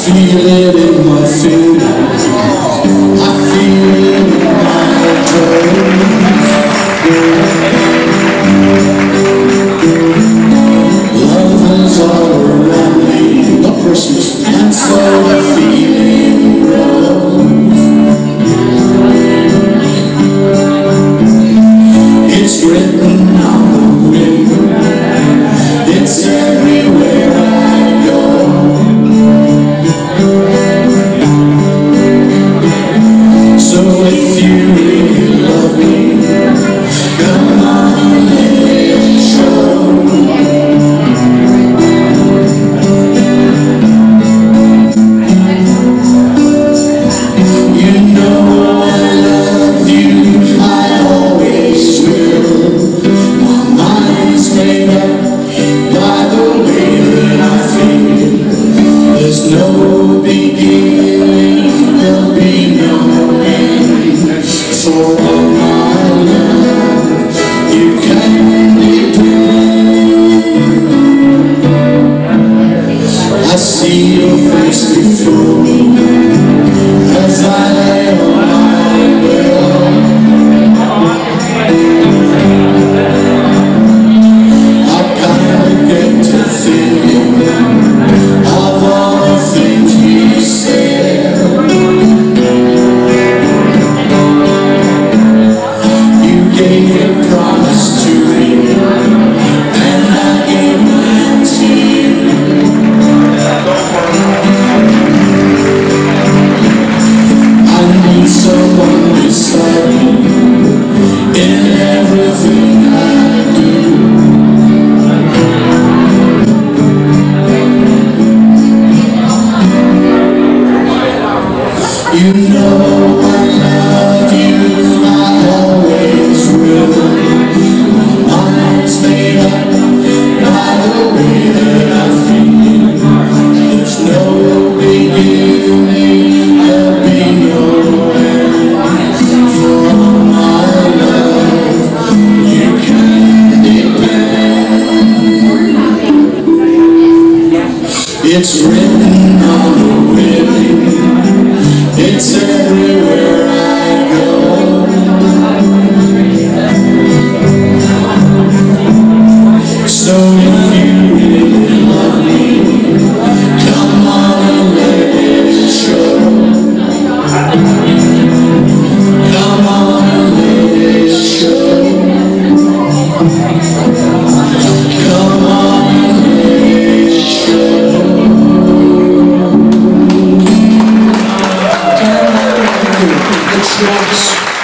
feel it in my fingers, I feel it in my toes. Love is all around me, no Christmas, and so the feeling grows. It's written on the wind, it's everywhere I go. So if you really love me, come on and let it show. You know I love you, I always will. My mind's made up by the way that I feel. There's no beginning, there'll be no end. For all my love, you can depend. I see your face before me as I lay on my bed. I kinda get to thinking of all the things we said. You gave your promise to me, and I gave mine to you. I need someone beside me in everything I do. You know I love you, I always will. My mind's made up by the way that I feel. There's no beginning, there'll be no end. For all my love, you can depend. It's written on the wind, it's everywhere I go. So if you really love me, come on and let it show. Come on and let it show. Come on and let it show. Good choice.